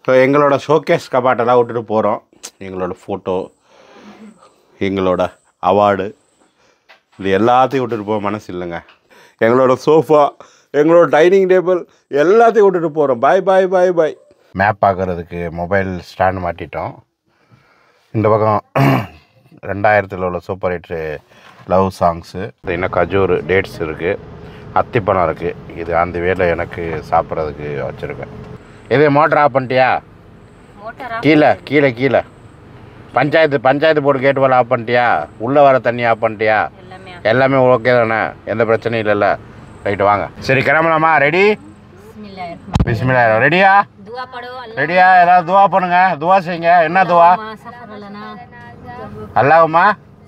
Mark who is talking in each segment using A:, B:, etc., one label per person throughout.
A: So எங்களோட showcase கபாட்டெல்லாம் விட்டுட்டு போகிறோம். எங்களோட ஃபோட்டோ, எங்களோட அவார்டு, இது எல்லாத்தையும் விட்டுட்டு போக மனசு இல்லைங்க. எங்களோட சோஃபா, எங்களோட டைனிங் டேபிள் எல்லாத்தையும் விட்டுட்டு போகிறோம். Bye bye bye bye. Map பார்க்குறதுக்கு மொபைல் ஸ்டாண்ட் மாட்டிட்டோம். இந்த பக்கம் 2000 உள்ள சூப்பர் ஹிட் லவ் சாங்ஸு, இன்னும் கஜூர் டேட்ஸ் இருக்குது, அத்திப்பழம் இருக்குது. இது அந்த வேலை எனக்கு சாப்பிட்றதுக்கு வச்சுருக்கேன். இது மோட்டர் ஆஃப் பண்ணிட்டியா? கீழே கீழே கீழே பஞ்சாயத்து போர்டு கேட்டு போல ஆஃப் பண்ணிட்டியா? உள்ளே வர தண்ணி ஆஃப் பண்ணிட்டியா? எல்லாமே ஓகே தானே? எந்த பிரச்சனையும் இல்லைல்ல? ரைட்டு வாங்க. சரி கிளம்பலாமா? ரெடி? பிஸ்மில்லாஹ். ரெடியா? ரெடியா? ஏதாவது துவா பண்ணுங்க. துவா செய்யுங்க. என்ன துவா? அல்லாஹும்மா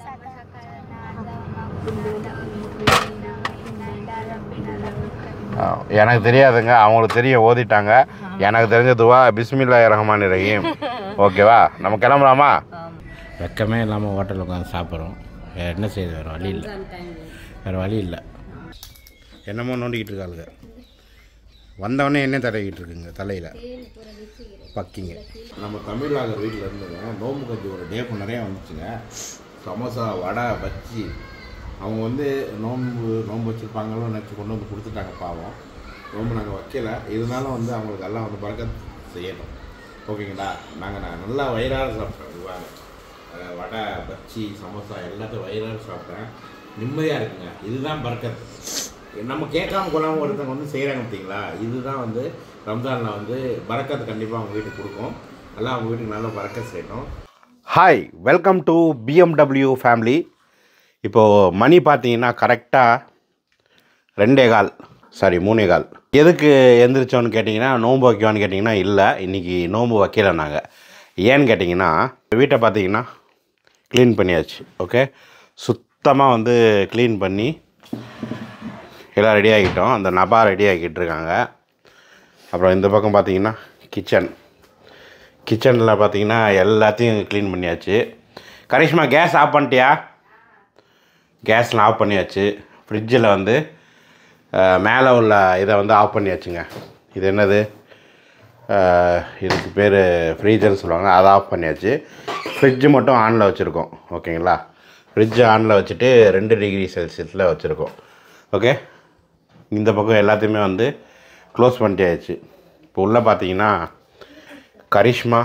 A: எனக்கு தெரியாதுங்க, அவங்களுக்கு தெரிய ஓதிட்டாங்க. எனக்கு தெரிஞ்ச துவா பிஸ்மில்லாஹிர் ரஹ்மானிர் ரஹீம். ஓகேவா? நம்ம கிளம்பலாமா? வெக்கமே இல்லாமல் ஹோட்டலில் உட்காந்து சாப்பிட்றோம். என்ன செய்யுது? வேறு வழி இல்லை, வேறு வழி இல்லை. என்னமோ நோண்டிக்கிட்டு இருக்காளுங்க. வந்தவொடனே என்ன தடவிக்கிட்டு இருக்குங்க தலையில் பக்கிங்க. நம்ம தமிழ்நாடு வீட்டில் இருந்துங்க நோம்பு கஞ்சி ஒரு டே நிறையா வந்துச்சுங்க. சமோசா, வடை, பஜ்ஜி. அவங்க வந்து நோம்பு வச்சுருப்பாங்களோ நினச்சி கொண்டு வந்து கொடுத்துட்டாங்க. பாவம், நோம்பு நாங்கள் வைக்கல. இருந்தாலும் வந்து அவங்களுக்கு எல்லாம் வந்து பறக்கத் செய்யணும். ஓகேங்களா? நாங்கள் நல்லா வயிறார சாப்பிட்டோம். இதுவாங்க வடை, பஜ்ஜி, சமோசா எல்லாத்தையும் வயிறார சாப்பிட்டேன். நிம்மதியாக இருக்குங்க. இதுதான் பறக்கத். நம்ம கேட்காம கொள்ளாமல் ஒருத்தவங்க வந்து செய்கிறாங்க பார்த்தீங்களா? இதுதான் வந்து ரம்ஜானில் வந்து பறக்கத்து கண்டிப்பாக அவங்க வீட்டுக்கு கொடுக்கும். நல்லா அவங்க வீட்டுக்கு நல்லா பறக்கத் செய்யணும். Hi, welcome to BMW family. இப்போது மணி பார்த்தீங்கன்னா கரெக்டாக 3:15. எதுக்கு எந்திரிச்சோன்னு கேட்டிங்கன்னா, நோன்பு வைக்கவான்னு கேட்டிங்கன்னா இல்லை, இன்றைக்கி நோன்பு வைக்கல. நாங்கள் ஏன்னு கேட்டிங்கன்னா, வீட்டை பார்த்தீங்கன்னா க்ளீன் பண்ணியாச்சு. ஓகே, சுத்தமாக வந்து க்ளீன் பண்ணி எல்லாம் ரெடி ஆகிட்டோம். அந்த நபா ரெடி ஆகிட்டு இருக்காங்க. அப்புறம் இந்த பக்கம் பார்த்தீங்கன்னா கிச்சனில் பார்த்தீங்கன்னா எல்லாத்தையும் க்ளீன் பண்ணியாச்சு. கரிஷ்மா கேஸ் ஆஃப் பண்ணிட்டியா? கேஸ்லாம் ஆஃப் பண்ணியாச்சு. ஃப்ரிட்ஜில் வந்து மேலே உள்ள இதை வந்து ஆஃப் பண்ணியாச்சுங்க. இது என்னது, இதுக்கு பேர் ஃப்ரீஜர்னு சொல்லுவாங்க. அதை ஆஃப் பண்ணியாச்சு. ஃப்ரிட்ஜு மட்டும் ஆனில் வச்சுருக்கோம். ஓகேங்களா? ஃப்ரிட்ஜு ஆனில் வச்சுட்டு 2 டிகிரி செல்சியஸில் வச்சுருக்கோம். ஓகே, இந்த பக்கம் எல்லாத்தையுமே வந்து க்ளோஸ் பண்ணிட்டாச்சு. இப்போ உள்ளே பார்த்தீங்கன்னா கரிஷ்மா,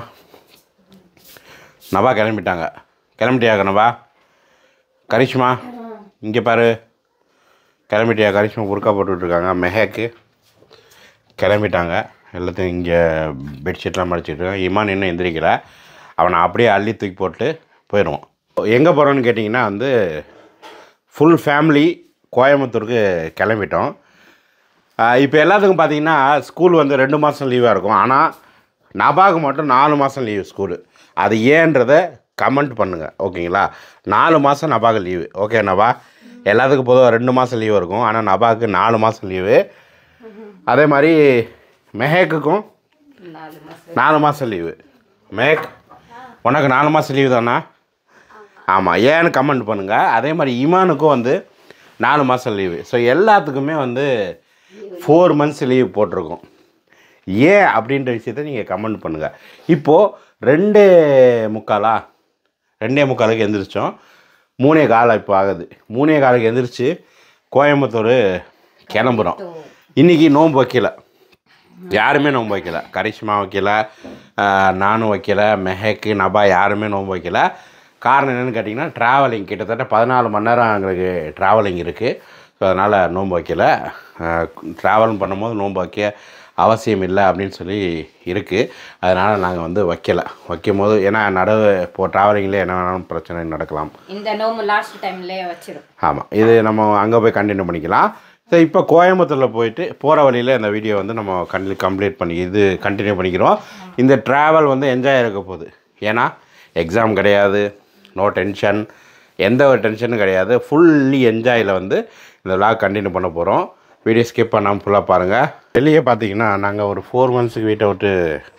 A: நபா கிளம்பிட்டியா நபா? கரிஷ்மா இங்கே பாரு, கிளம்பிட்டியா? கரிஷ்மா புர்க்கா போட்டுட்ருக்காங்க. மெஹேக்கு கிளம்பிட்டாங்க. எல்லாத்தையும் இங்கே பெட்ஷீட்லாம் மடிச்சிட்டு இருக்காங்க. இமான் இன்னும் எந்திரிக்கல. அவனை அப்படியே அள்ளி தூக்கி போட்டு போயிடுவோம். எங்கே போகிறோன்னு கேட்டிங்கன்னா வந்து ஃபுல் ஃபேமிலி கோயம்புத்தூருக்கு கிளம்பிட்டோம். இப்போ எல்லாத்துக்கும் பார்த்தீங்கன்னா ஸ்கூல் வந்து 2 மாதம் லீவாக இருக்கும். ஆனால் நபாவுக்கு மட்டும் 4 மாதம் லீவு ஸ்கூலு. அது ஏன்றதை கமெண்ட் பண்ணுங்கள். ஓகேங்களா? 4 மாதம் நபாவுக்கு லீவு. ஓகே நபா? எல்லாத்துக்கும் பொதுவாக 2 மாதம் லீவு இருக்கும். ஆனால் நபாவுக்கு 4 மாதம் லீவு. அதே மாதிரி மெஹேக்குக்கும் 4 மாதம் லீவு. மெஹேக், உனக்கு 4 மாதம் லீவு தானா? ஆமாம், ஏன்னு கமெண்ட் பண்ணுங்கள். அதே மாதிரி இமானுக்கும் வந்து 4 மாதம் லீவு. ஸோ எல்லாத்துக்குமே வந்து 4 மந்த்ஸ் லீவ் போட்டிருக்கோம். ஏன் அப்படின்ற விஷயத்த நீங்கள் கமெண்ட் பண்ணுங்கள். இப்போது 2:45 எந்திரிச்சோம். 3:15 இப்போ ஆகுது. 3:15 எந்திரிச்சு கோயம்புத்தூர் கிளம்புறோம். இன்றைக்கி நோன்பு வைக்கல, யாருமே நோன்பு வைக்கல. கரிஷ்மா வைக்கல, நானும் வைக்கல, மெஹேக்கு, நபா யாருமே நோன்பு வைக்கல. காரணம் என்னென்னு கேட்டிங்கன்னா, ட்ராவலிங் கிட்டத்தட்ட 14 மணி நேரம் எங்களுக்கு ட்ராவலிங் இருக்குது. ஸோ அதனால் நோன்பு வைக்கல. ட்ராவல் பண்ணும்போது நோன்பு வைக்க அவசியம் இல்லை அப்படின்னு சொல்லி இருக்குது. அதனால் நாங்கள் வந்து வைக்கும் போது, ஏன்னா இப்போது ட்ராவலிங்கில் என்ன வேணாலும் பிரச்சனை நடக்கலாம். இந்த நோம்பு லாஸ்ட் டைம்லேயே வச்சிடும். ஆமாம், இது நம்ம அங்கே போய் கண்டினியூ பண்ணிக்கலாம். ஸோ இப்போ கோயம்புத்தூரில் போயிட்டு போகிற வழியில் இந்த வீடியோ வந்து நம்ம கண்டினியூ பண்ணிக்கிறோம். இந்த ட்ராவல் வந்து என்ஜாய் இருக்க போகுது. ஏன்னா எக்ஸாம் கிடையாது, நோ டென்ஷன், எந்த ஒரு டென்ஷனும் கிடையாது. ஃபுல்லி என்ஜாயில் வந்து இந்த விளாக் கண்டினியூ பண்ண போகிறோம். வீடியோ ஸ்கிப் பண்ணாமல் ஃபுல்லாக பாருங்கள். வெளியே பார்த்தீங்கன்னா நாங்கள் ஒரு 4 மந்த்ஸுக்கு வீட்டை விட்டு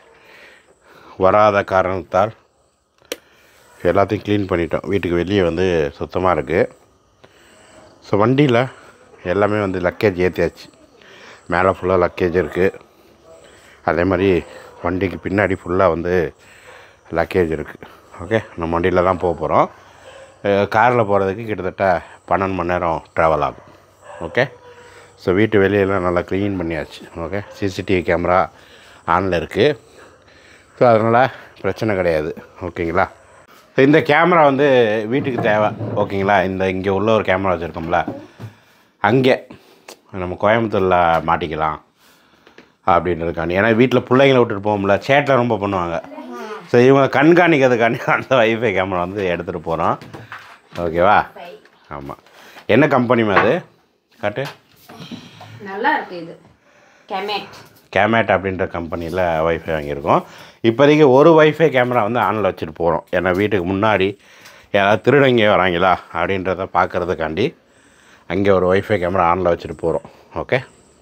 A: வராத காரணத்தால் எல்லாத்தையும் க்ளீன் பண்ணிட்டோம். வீட்டுக்கு வெளியே வந்து சுத்தமாக இருக்குது. ஸோ வண்டியில் எல்லாமே வந்து லக்கேஜ் ஏற்றியாச்சு. மேலே ஃபுல்லாக லக்கேஜ் இருக்குது. அதே மாதிரி வண்டிக்கு பின்னாடி ஃபுல்லாக வந்து லக்கேஜ் இருக்குது. ஓகே, நம்ம வண்டியில் தான் போக போகிறோம். காரில் போகிறதுக்கு கிட்டத்தட்ட 12 மணி நேரம் ட்ராவல் ஆகும். ஓகே, ஸோ வீட்டு வெளியெல்லாம் நல்லா க்ளீன் பண்ணியாச்சு. ஓகே, சிசிடிவி கேமரா ஆனில் இருக்குது. ஸோ அதனால் பிரச்சனை கிடையாது. ஓகேங்களா, ஸோ இந்த கேமரா வந்து வீட்டுக்கு தேவை. ஓகேங்களா, இங்கே உள்ள ஒரு கேமரா வச்சுருக்கோம்ல, அங்கே நம்ம கோயம்புத்தூரில் மாட்டிக்கலாம் அப்படின்றதுக்காண்டி. ஏன்னா வீட்டில் பிள்ளைங்களை விட்டுட்டு போகும்ல, சேட்டை ரொம்ப பண்ணுவாங்க. ஸோ இவங்க கண்காணிக்கிறதுக்காண்டி அந்த வைஃபை கேமரா வந்து எடுத்துகிட்டு போகிறோம். ஓகேவா? ஆமாம். என்ன கம்பெனி அது காட்டு?
B: நல்லா இருக்குது. இது
A: கேமேட் அப்படின்ற கம்பெனியில் வைஃபை வாங்கியிருக்கோம். இப்போதைக்கு ஒரு வைஃபை கேமரா வந்து ஆனில் வச்சுட்டு போகிறோம். ஏன்னா வீட்டுக்கு முன்னாடி யாராவது திருடங்க வராங்களா அப்படின்றத பார்க்குறதுக்காண்டி அங்கே ஒரு வைஃபை கேமரா ஆனில் வச்சுட்டு போகிறோம். ஓகே,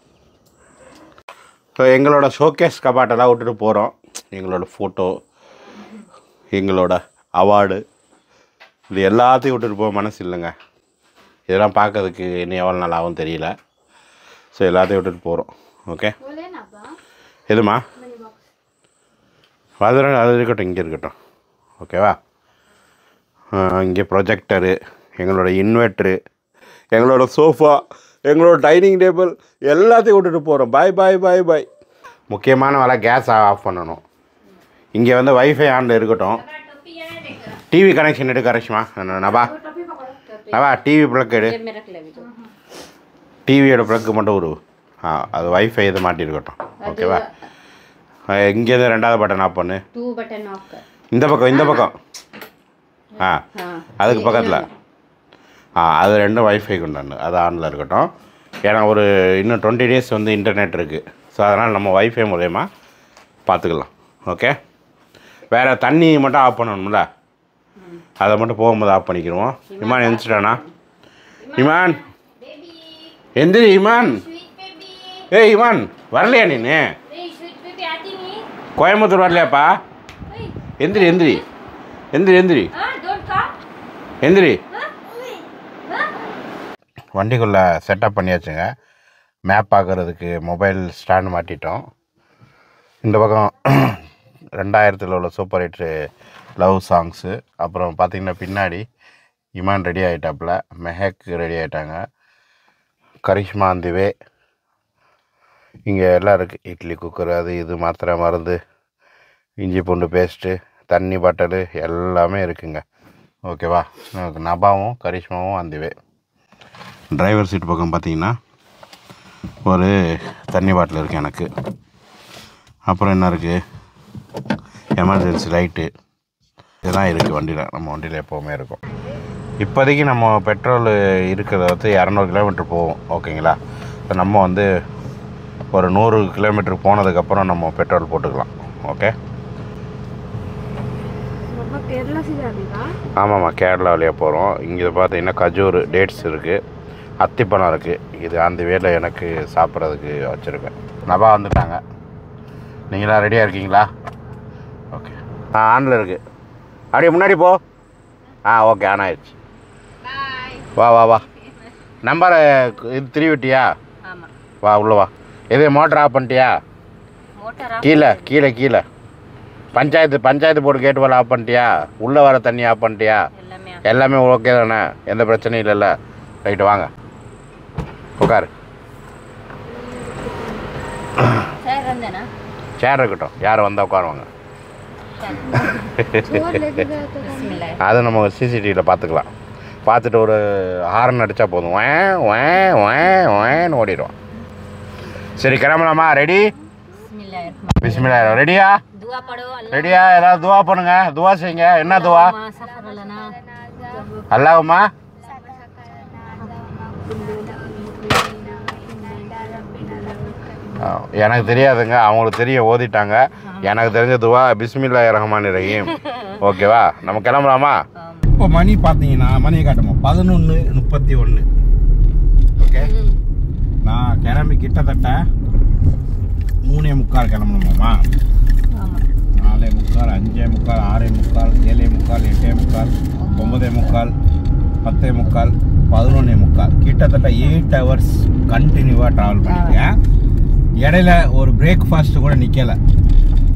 A: ஸோ எங்களோட ஷோகேஸ் கபாட்டெல்லாம் விட்டுட்டு போகிறோம். எங்களோட ஃபோட்டோ, எங்களோட அவார்டு, இது எல்லாத்தையும் விட்டுட்டு போக மனசு இல்லைங்க. இதெல்லாம் பார்க்கறதுக்கு இன்னும் எவ்வளோ நாள் ஆகும் தெரியல. ஸோ எல்லாத்தையும் விட்டுட்டு போகிறோம். ஓகே, எதுமா அது இருக்கட்டும், இங்கே இருக்கட்டும். ஓகேவா? இங்கே ப்ரொஜெக்டரு, எங்களோட இன்வெர்ட்ரு, எங்களோட சோஃபா, எங்களோட டைனிங் டேபிள் எல்லாத்தையும் விட்டுட்டு போகிறோம். பாய் பாய் பாய் பாய். முக்கியமான வேலை கேஸ் ஆஃப் பண்ணணும். இங்கே வந்து வைஃபை ஆனில் இருக்கட்டும். டிவி கனெக்ஷன் எடு கரெக்ஷமா நபா டிவி ப்ளக் எடு. டிவியோட ப்ளக்கு மட்டும் ஒரு அது வைஃபை இது மாட்டிருக்கட்டும். ஓகேவா? இங்கேருந்து 2வது பட்டன் ஆஃப் பண்ணு. இந்த பக்கம் அதுக்கு பக்கத்தில் அது 2 வைஃபைக்கு உண்டானு, அது ஆனில் இருக்கட்டும். ஏன்னா இன்னும் 20 days வந்து இன்டர்நெட் இருக்குது. ஸோ அதனால் நம்ம வைஃபை மூலயமா பார்த்துக்கலாம். ஓகே, வேறு தண்ணி மட்டும் ஆஃப் பண்ணணும்ல, அதை மட்டும் போகும்போது ஆஃப் பண்ணிக்கிடுவோம். இமான் எழுந்துச்சிட்டானா? இமான் எந்திரி. இமான், ஏய் இமான் வரலையா? நீ கோயம்புத்தூர் வரலையாப்பா? எந்திரி எந்திரி எந்திரி எந்திரி எந்திரி. வண்டிக்குள்ளே செட்டப் பண்ணியாச்சுங்க. மேப் பார்க்குறதுக்கு மொபைல் ஸ்டாண்ட் மாட்டிட்டோம். இந்த பக்கம் 2000 உள்ள சூப்பர் ஹிட் லவ் சாங்ஸு. அப்புறம் பார்த்திங்கன்னா பின்னாடி இமான் ரெடி ஆகிட்டாப்புல, மெஹக் ரெடி ஆகிட்டாங்க, கரிஷ்மா அந்திவே, இங்கே எல்லாம் இருக்குது. இட்லி குக்கர், அது இது, மாத்திரை மருந்து, இஞ்சி பூண்டு பேஸ்ட்டு, தண்ணி பாட்டலு எல்லாமே இருக்குங்க. ஓகேவா? நபாவும் கரிஷ்மாவும் அந்திவே. டிரைவர் சீட் பக்கம் பார்த்திங்கன்னா ஒரு தண்ணி பாட்டில் இருக்குது எனக்கு. அப்புறம் என்ன இருக்குது? எமர்ஜென்சி லைட்டு, இதுதான் இருக்குது வண்டியில். நம்ம வண்டியில் எப்போவுமே இருக்கும். இப்போதைக்கு நம்ம பெட்ரோல் இருக்கிறத வந்து 200 கிலோமீட்டர் போவோம். ஓகேங்களா? இப்போ நம்ம வந்து ஒரு 100 கிலோமீட்டர் போனதுக்கப்புறம் நம்ம பெட்ரோல் போட்டுக்கலாம். ஓகே, ஆமாம்மா, கேரளா வழியாக போகிறோம். இங்கே பார்த்தீங்கன்னா கஜூர் டேட்ஸ் இருக்குது, அத்திப்பழம் இருக்குது. இது அந்த வேலை எனக்கு சாப்பிட்றதுக்கு வச்சுருக்கேன். நபா வந்துட்டாங்க. நீங்களாம் ரெடியாக இருக்கீங்களா? ஓகே, ஆனில் இருக்குது. அப்படியே முன்னாடி போ. ஓகே, ஆன் ஆயிடுச்சு. வா வா வா. நம்பரை இது திருவிட்டியா? வா உள்ள வா. எது மோட்டர் ஆஃப் பண்ணிட்டியா? கீழே கீழே கீழே பஞ்சாயத்து போர்டு கேட்டு வேலை ஆஃப் பண்ணிட்டியா? உள்ளே வர தண்ணி ஆஃப் பண்ணிட்டியா? எல்லாமே ஓகே தானே? எந்த பிரச்சனையும் இல்லைல்ல? ரைட்டு, வாங்க உட்காரு. சேர் இருக்கட்டும், யார் வந்தால் உட்காருவாங்க. அது நம்ம சிசிடிவியில் பார்த்துக்கலாம். பார்த்துட்டு ஒரு ஹார்ன் அடித்தா போதும், வேன்னு ஓடிடுவோம். சரி, கிளம்பலாமா? ரெடி? பிஸ்மில்லா. ரெடியா? ரெடியா? ஏதாவது துவா பண்ணுங்க, துவா செய்யுங்க. என்ன துவா? அல்லாஹும்மா எனக்கு தெரியாதுங்க, அவங்களுக்கு தெரிய ஓதிட்டாங்க. எனக்கு தெரிஞ்ச துவா பிஸ்மில்லாஹிர் ரஹ்மானிர் ரஹீம். ஓகேவா? நம்ம கிளம்பலாமா? இப்போ மணி பார்த்தீங்கன்னா, மணியை காட்டுமா, 11:31. ஓகே, நான் கிளம்பி கிட்டத்தட்ட 3:45 கிளம்பணுமாம்மா. 4:45, 5:45, 6:45, 7:45, 8:45, 9:45, 10:45, 11:45, கிட்டத்தட்ட 8 hours கண்டினியூவாக ட்ராவல் பண்ணியிருக்கேன். இடையில ஒரு பிரேக்ஃபாஸ்ட்டு கூட நிற்கலை.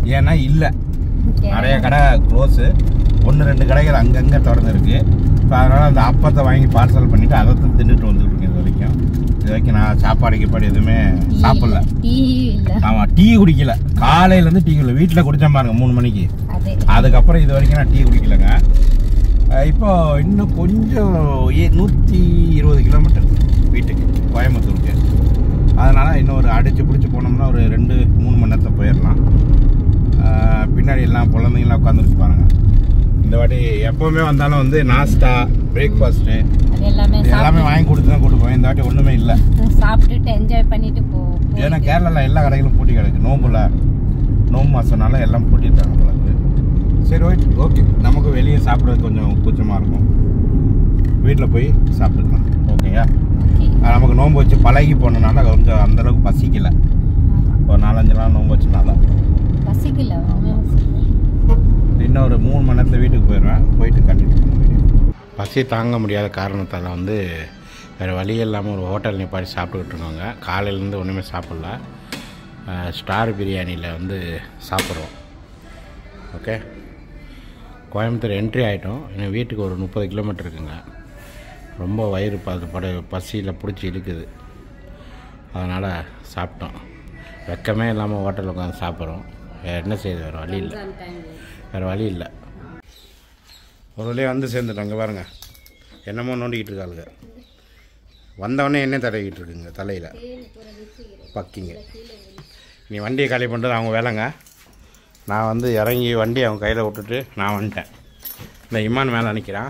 A: ஏன்னா இல்லை, நிறைய கடை க்ளோஸு, 1-2 கடைகள் அங்கங்கே திறந்துருக்கு. இப்போ அதனால் அந்த அப்பத்தை வாங்கி பார்சல் பண்ணிவிட்டு அதை தான் தின்னுட்டு வந்துருக்கேன். இது வரைக்கும் நான் சாப்பாடு கீப்பாடு எதுவுமே சாப்பிடல. ஆமாம், டீ குடிக்கல. காலையிலேருந்து டீ குடிக்கல. வீட்டில் குடித்தேன் பாருங்க 3 மணிக்கு. அதுக்கப்புறம் இது வரைக்கும் நான் டீ குடிக்கலைங்க. இப்போ இன்னும் கொஞ்சம் 120 கிலோமீட்டர் வீட்டுக்கு, கோயம்புத்தூருக்கு. அதனால் இன்னும் ஒரு அடித்து பிடிச்சி போனோம்னா ஒரு 2-3 மணி நேரத்தில் போயிடலாம். பின்னாடி எல்லாம் குழந்தைங்களாம் உட்காந்துருக்கு பாருங்க. இந்த வாட்டி எப்போவுமே வந்தாலும் வந்து நாஸ்டா, பிரேக்ஃபாஸ்ட்டு எல்லாமே வாங்கி கொடுத்து தான் கூட்டு போவேன். இந்த வாட்டி ஒன்றுமே இல்லை,
B: சாப்பிட்டுட்டு என்ஜாய் பண்ணிட்டு போவோம்.
A: ஏன்னா கேரளாவில் எல்லா கடைகளும் பூட்டி கிடக்கு. நோம்பு மாதம்னால எல்லாம் பூட்டிட்டாங்க போல. சரி ஓகே, நமக்கு வெளியே சாப்பிட்றது கொஞ்சம் கூச்சமாக இருக்கும், வீட்டில் போய் சாப்பிட்டுக்கலாம். ஓகேயா, நமக்கு நோன்பு வச்சு பழகி போனனால கொஞ்சம் அந்தளவுக்கு பசிக்கலை. ஒரு 4-5 நாள் நோன்பு வச்சனால
B: பசிக்கல.
A: இன்னும் ஒரு 3 மணி நேரத்தில் வீட்டுக்கு போயிடுவேன். போயிட்டு கண்டினியூ பண்ணுவேன். பசி தாங்க முடியாத காரணத்தால் வந்து வேறு வழி இல்லாமல் ஒரு ஹோட்டல் நிப்பாடி சாப்பிட்டுக்கிட்டு இருக்காங்க. காலையிலேருந்து ஒன்றுமே சாப்பிட்ல. ஸ்டார் பிரியாணியில் வந்து சாப்பிட்றோம். ஓகே, கோயம்புத்தூர் என்ட்ரி ஆகிட்டோம். இன்னும் வீட்டுக்கு ஒரு 30 கிலோமீட்டர் இருக்குங்க. ரொம்ப வயிறு பசியில் பிடிச்சி இழுக்குது. அதனால் சாப்பிட்டோம். வெக்கமே இல்லாமல் ஹோட்டலில் உட்காந்து சாப்பிட்றோம். என்ன செய்யுது, வேறு வழி இல்லை. ஒரு வழியாக வந்து சேர்ந்துட்டாங்க பாருங்கள். என்னமோ நோண்டிக்கிட்டு இருக்காளுங்க. வந்தவொடனே என்ன தடவிக்கிட்டு இருக்குங்க தலையில் பக்கிங்க. நீ வண்டியை காலி பண்ணுறது அவங்க வேலைங்க. நான் வந்து இறங்கி வண்டி அவங்க கையில் விட்டுட்டு நான் வந்துட்டேன். இந்த இமான் மேலே நிற்கிறான்.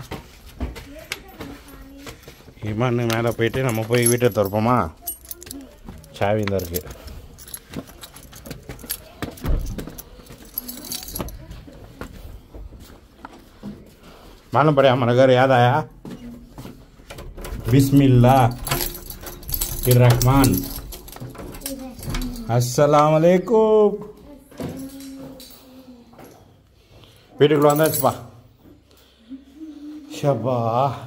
A: இமான் மேலே போயிட்டு நம்ம போய் வீட்டை திறப்போமா? சாவி தான் இருக்குது. मालूम पड़े हमारा घर याद आया। बिस्मिल्लाहिर्रहमान अस्सलाम वालेकुम. வீட்டுக்குள்ள வந்தாச்சுப்பா. ஷப்பா,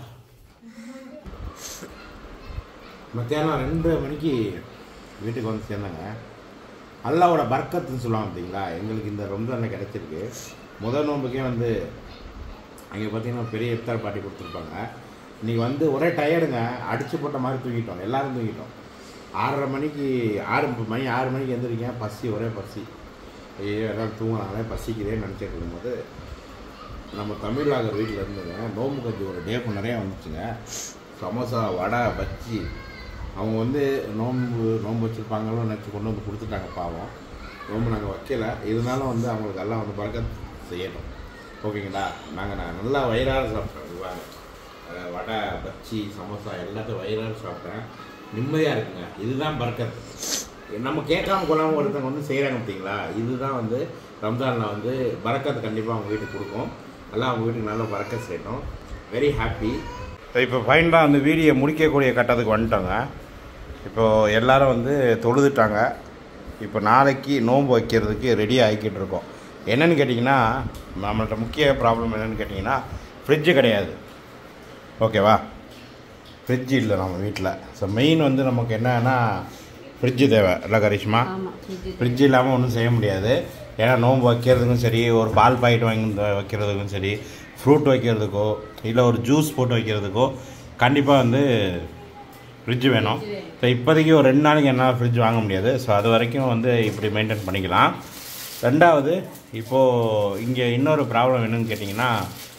A: மத்தியானம் 2 மணிக்கு வீட்டுக்கு வந்து சேர்ந்தாங்க. அல்லாவோட பர்க்கத்துன்னு சொல்லுவாங்க பார்த்தீங்களா, எங்களுக்கு இந்த ரம்ஜானில் கிடச்சிருக்கு. முதல் நோம்புக்கே வந்து அங்கே பார்த்தீங்கன்னா பெரிய இஃப்தார் பார்ட்டி கொடுத்துருப்பாங்க. இன்றைக்கி வந்து ஒரே டயர்டுங்க, அடித்து போட்ட மாதிரி தூங்கிட்டோம். எல்லோரும் தூங்கிட்டோம். 6:30 மணிக்கு 6 மணிக்கு எழுந்திரிக்கேன். ஒரே பசி. ஐயோ எல்லாம் தூங்கினாலே பசிக்குதேன்னு நினச்சிட்டு இருக்கும்போது நம்ம தமிழாகர் வீட்டில் இருந்துங்க நோம்பு கஞ்சி ஒரு டேப்பு நிறையா வந்துச்சுங்க. சமோசா, வடை, பஜ்ஜி. அவங்க வந்து நோம்பு வச்சுருப்பாங்களோ நினச்சி கொண்டு வந்து கொடுத்துட்டாங்க. பாவம், நோம்பு நாங்கள் வைக்கல. இருந்தாலும் வந்து அவங்களுக்கு எல்லாம் வந்து பறக்கத் செய்யணும். ஓகேங்களா, நாங்கள் நல்லா வயிறார சாப்பிட்டேன். வடை, பஜ்ஜி, சமோசா எல்லாத்தையும் வயிறார சாப்பிட்டேன். நிம்மதியாக இருக்குங்க. இதுதான் பர்க்கத். நம்ம கேட்காம கொள்ளாமல் ஒருத்தவங்க வந்து செய்கிறாங்க பார்த்தீங்களா, இதுதான் வந்து ரம்ஜானில் வந்து பரக்கத்து கண்டிப்பாக அவங்க வீட்டுக்கு கொடுக்கும். எல்லாம் அவங்க வீட்டுக்கு நல்லா பரக்கத் செய்யணும். Very happy. இப்போ ஃபைனலாக அந்த வீடியோ முடிக்கக்கூடிய கட்டத்துக்கு வந்துட்டோங்க. இப்போது எல்லோரும் வந்து தொழுதுட்டாங்க. இப்போ நாளைக்கு நோன்பு வைக்கிறதுக்கு ரெடி ஆகிக்கிட்டு இருக்கோம். என்னென்னு கேட்டிங்கன்னா, நம்மள்கிட்ட முக்கிய ப்ராப்ளம் என்னென்னு கேட்டிங்கன்னா, ஃப்ரிட்ஜு கிடையாது. ஓகேவா, ஃப்ரிட்ஜு இல்லை நம்ம வீட்டில். ஸோ மெயின் வந்து நமக்கு என்னன்னா ஃப்ரிட்ஜு தேவை இல்லை கரிஷ்மா? ஃப்ரிட்ஜ் இல்லாமல் ஒன்றும் செய்ய முடியாது. ஏன்னா நோன்பு வைக்கிறதுக்கும் சரி, ஒரு பால் பாக்கெட் வாங்கி வைக்கிறதுக்கும் சரி, ஃப்ரூட் வைக்கிறதுக்கோ இல்லை ஒரு ஜூஸ் போட்டு வைக்கிறதுக்கோ கண்டிப்பாக வந்து ஃப்ரிட்ஜு வேணும். ஸோ இப்போதைக்கு ஒரு 2 நாளைக்கு என்னால் ஃப்ரிட்ஜ் வாங்க முடியாது. ஸோ அது வரைக்கும் வந்து இப்படி மெயின்டைன் பண்ணிக்கலாம். ரெண்டாவது, இப்போது இங்கே இன்னொரு ப்ராப்ளம் என்னன்னு கேட்டிங்கன்னா,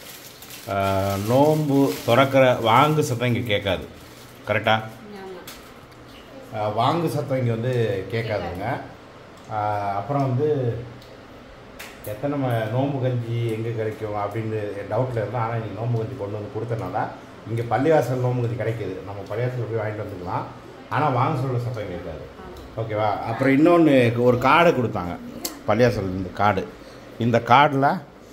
A: நோன்பு திறக்கிற வாங்கு சத்தம் இங்கே கேட்காது. கரெக்டாக வாங்கு சத்தம் இங்கே வந்து கேட்காதுங்க. அப்புறம் வந்து எத்தனை நோம்பு கஞ்சி எங்கே கிடைக்கும் அப்படின்னு டவுட்டில் இருந்தால். ஆனால் இன்றைக்கி நோம்பு கஞ்சி கொண்டு வந்து கொடுத்தனால இங்கே பள்ளிவாசல் நோம்பு கஞ்சி கிடைக்கிது. நம்ம பள்ளிவாசலில் போய் வாங்கிட்டு வந்துக்கலாம். ஆனால் வாங்க சொல்கிற சத்தம் கேட்காது. ஓகேவா? அப்புறம் இன்னொன்று, ஒரு கார்டு கொடுத்தாங்க பள்ளிவாசல். இந்த கார்டில்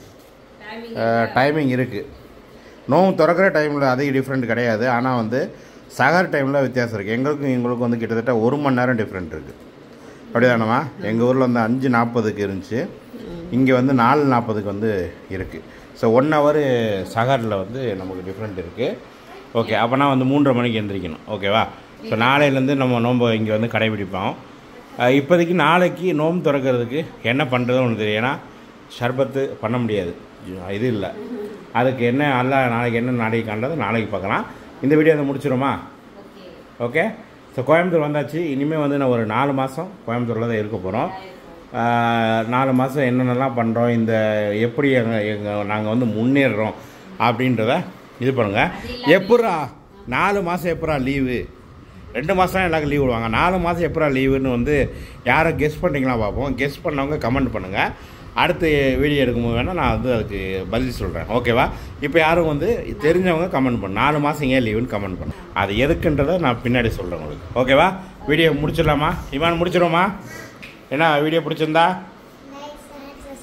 A: டைமிங் இருக்குது. நோம்பு திறக்கிற டைமில் அதிக டிஃப்ரெண்ட் கிடையாது. ஆனால் வந்து சகர் டைமில் வித்தியாசம் இருக்குது. எங்களுக்கும் வந்து கிட்டத்தட்ட 1 மணி நேரம் டிஃப்ரெண்ட் இருக்குது. அப்படி தானேம்மா? எங்கள் ஊரில் வந்து 5:40க்கு இருந்துச்சு, இங்கே வந்து 4:40க்கு வந்து இருக்குது. ஸோ 1 ஹவர் சகரில் வந்து நமக்கு டிஃப்ரெண்ட் இருக்குது. ஓகே, அப்போனா வந்து 3:30 மணிக்கு எழுந்திரிக்கணும். ஓகேவா? ஸோ நாளையிலேருந்து நம்ம நோன்பு இங்கே வந்து கடைபிடிப்போம். இப்போதைக்கு நாளைக்கு நோம்பு திறக்கிறதுக்கு என்ன பண்ணுறதுன்னு ஒன்று தெரியும். ஏன்னா ஷர்பத்து பண்ண முடியாது, இது இல்லை. அதுக்கு என்ன நாளைக்கு என்ன நாளைக்கு காண்றது நாளைக்கு பார்க்கலாம். இந்த வீடியோ அதை முடிச்சிடுமா? ஓகே. ஸோ கோயம்புத்தூர் வந்தாச்சு. இனிமேல் வந்து நான் ஒரு 4 மாதம் கோயம்புத்தூரில் தான் இருக்க போகிறோம். 4 மாதம் என்னென்னலாம் பண்ணுறோம், இந்த எப்படி நாங்கள் வந்து முன்னேறுறோம் அப்படின்றத இது பண்ணுங்கள். எப்பட்றா 4 மாதம் எப்பட்றா லீவு? 2 மாதம் தான் எல்லாருக்கும் லீவ் விடுவாங்க. 4 மாதம் எப்பட்றா லீவுன்னு வந்து யாரை கெஸ் பண்ணிங்களா பார்ப்போம். கெஸ் பண்ணவங்க கமெண்ட் பண்ணுங்கள். அடுத்த வீடியோ எடுக்கும்போது வேணால் நான் வந்து அதுக்கு பதில் சொல்கிறேன். ஓகேவா? இப்போ யாரும் வந்து தெரிஞ்சவங்க கமெண்ட் பண்ணு, 4 மாதம் ஏன் லீவுன்னு கமெண்ட் பண்ணு. அது எதுக்குன்றதை நான் பின்னாடி சொல்கிறேன் உங்களுக்கு. ஓகேவா? வீடியோ முடிச்சிடலாமா? இவான் முடிச்சிடுவோமா? என்ன வீடியோ பிடிச்சிருந்தா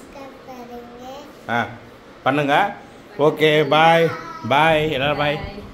A: பண்ணுங்க. ஓகே, பாய் பாய், எல்லாரும் பாய்.